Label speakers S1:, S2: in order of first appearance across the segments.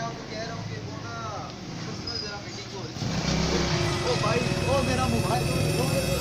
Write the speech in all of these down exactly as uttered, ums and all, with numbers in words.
S1: आपको कह रहा हूँ कि वो ना पर्सनल जरा मीटिंग हो रही है। ओ भाई, ओ मेरा मोबाइल।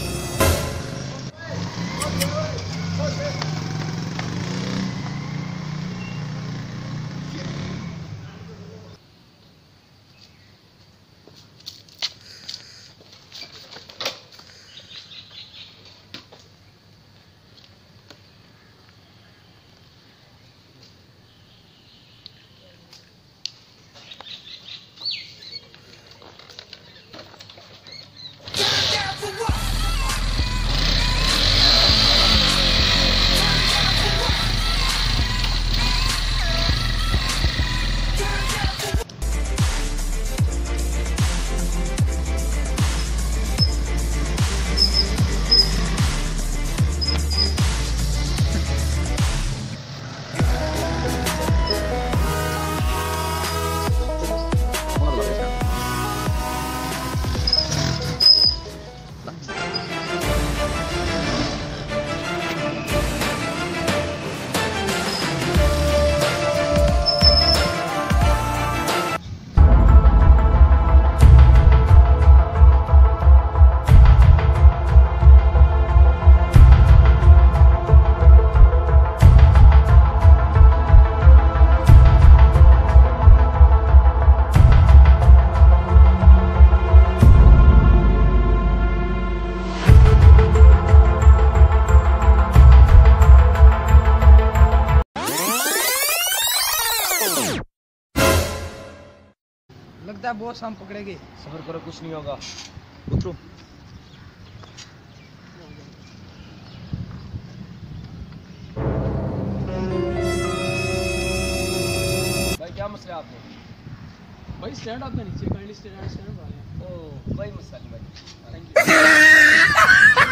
S2: लगता है बॉस हम पकड़ेंगे।
S1: सबर करो, कुछ नहीं होगा। उतरो। भाई क्या मसला आपने?
S2: भाई स्टैंड आपका नीचे, काइंडली स्टैंड स्टैंड।
S1: ओ कोई मसला नहीं भाई, थैंक यू।